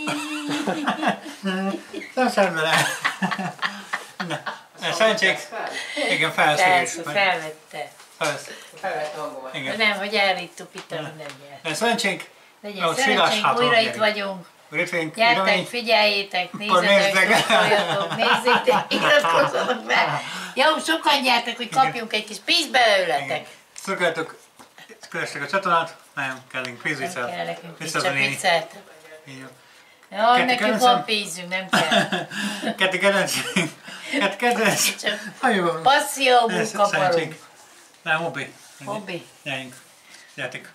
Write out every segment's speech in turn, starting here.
Nem semmi le. Szerencsék? Igen, felszólít. Felvette. Felvett hangomat. Igen. Nem, hogy elvittuk itt a mindengyel. Szerencsénk? Legyen szerencsénk, újra itt vagyunk. Gyertek, figyeljétek, nézzetek, szóljatok, nézzétek, iratkozzatok be. Jó, sokan gyertek, hogy kapjunk egy kis pénzt belőletek. Szurkáljátok, kövessék a csatornát, nem kellünk pénzviccel. Nem kell nekünk csak viccelt. Így van. Jaj, nekünk van pénzünk, nem kell. Kettő kedvencünk. Kettő kedvenc. Csak passzióból kaparunk. Nem, hobbi. Hobbi. Gyerünk. Gyertek.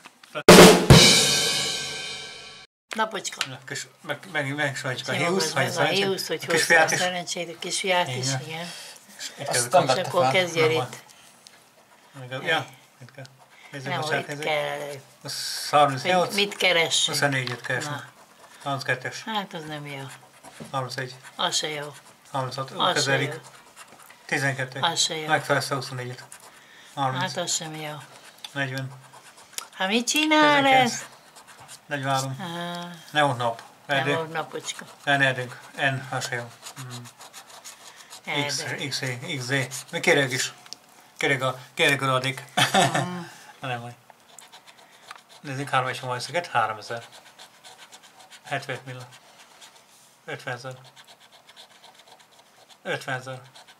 Napocska. Megsajtsuk a hiúsz, vagy a hiúsz, hogy hozta a szerencsét, a kisfiát is, igen. És akkor kezdjél itt. Ja, itt kell. Nem, itt kell. 38. Mit keressünk? 24-et keresünk. 32-es. Hát az nem jó. 31. Az se jó. 36. Közelik. 12. Az se jó. Megfelelsz 24-et. 30. Hát az sem jó. 40. Hát mit csinál ez? 43. Ne volt nap. Nem volt napocska. Erdünk. N, az se jó. X, XZ. Még kérjük is. Kérjük a addig. Nem vagy. Nézzük 3 és majd szöget. 3000. 75 millió. 50 000. 50 000.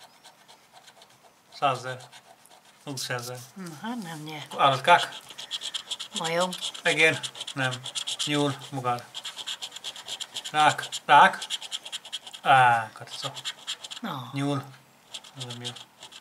100 000. 20 000. Hát nem nyert. Állatkák. Majom. Egér. Nem. Nyúl. Mugár. Rák. Rák. Katica. No. Nyúl. Nem jó.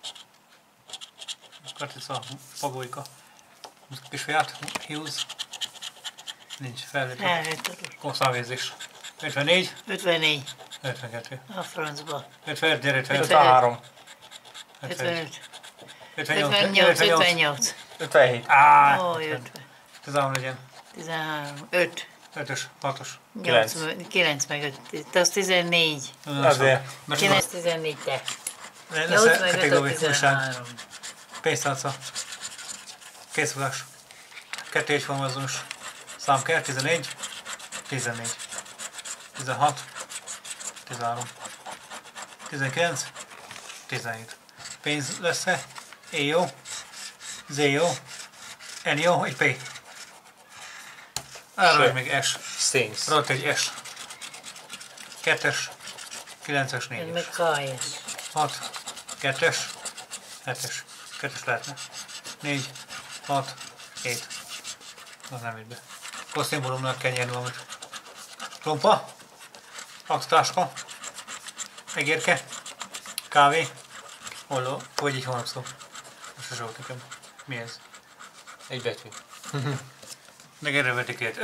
Katica. Pagóika. Kisfiát. Hiúz. Nincs felvétel. Elhőtörő. Kosszávézés. 54. 54. 52. A francba. 55, gyere, 53. 55. 58. 58. 57. Ó, 50. 13 legyen. 13. 5. 5-ös, 6-os. 9 meg 5. Te az 14. Azért. 9, 14 te. 8 Lesz meg 5 kategóriai 13. pénztárca. Készfogás. 2 és van azonos. Szám kell. 14. 14. 16. 13. 19. 17. Pénz lesz-e? E jó. Z jó. N jó. Egy P. Arra vagy még S. Színsz. Rajta egy S. 2-es. 9-es, Ez 4-es. meg KS. 6. 2-es. 7-es. 2-es lehetne. 4. 6. 7. Az nem jut be. Akkor szimbólumnak kell nyerni valamit. Trompa. Aktáska. Egérke. Kávé. Olló. Vagy egy hónap szó. Most se volt nekem. Mi ez? Egy betű. Meg erővetikét.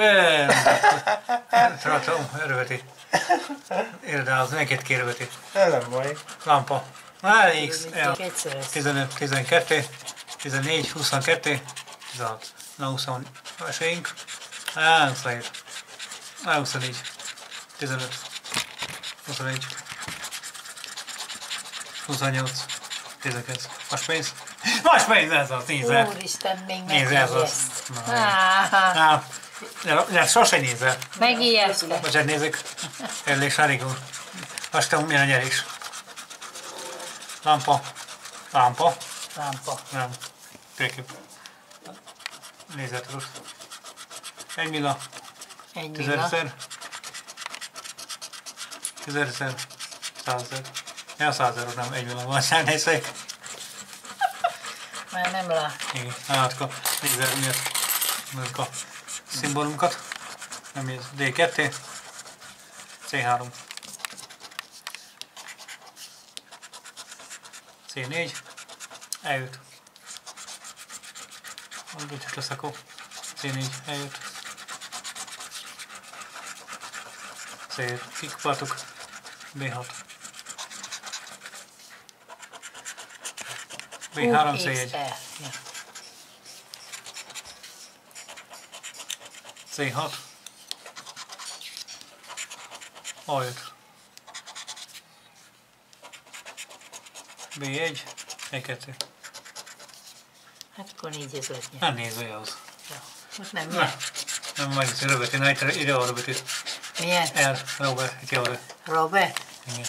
Tartom, erőveti. Érdeállaz, neked kérőveti. Nem baj. Lámpa. X, L. 15, 12, 14, 22, 16. Na 20 esélyünk. 27. 24. 15. 21. 28. 19. Más pénz? Más pénz, ez az, nézzel. Úristen, még Nézzel, ez az. De sose nézzel. Megijesztett. Bocsánat, nézzük. Elég sárigó. Aztán milyen a nyerés. Lámpa. Lámpa. Lámpa. Nem. Tényleg. Nézzetek most. 1 milla. 1 10 milla. 000. 10 000. 100 000. Ja, 100 000, nem 1 milla van, elnézzék. Már nem lát. Igen, látka. Nézzel miatt. Nézzük a szimbólunkat. Nem ez D2. C3. C4. E5. Úgy lesz akkor. C4, E5. C5. Kikapáltuk. B6. B3, C1. C6. A5. B1. E2. Hát akkor így ez lesz. Nem nézve az. Most nem nyer. Nem megnézni rövidíteni, ide a rövidít. Milyen? Robert, itt jó. Robert? Igen.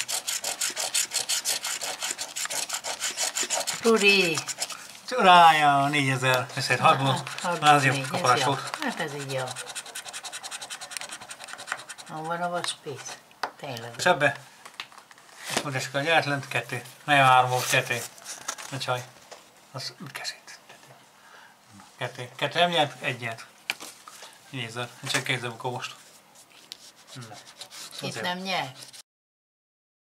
Rudi! Csodája, 4000, ezért 6 jobb kaparás volt. Hát ez így jó. Hol van a vaspész? Tényleg. És ebbe, ezt mondjuk a gyátlent, 2. Nem 3 volt, 2. Ne csaj. Az kezét. 2 nem nyert, 1 nyert. 4000, csak kezdem akkor most. Itt nem nyert?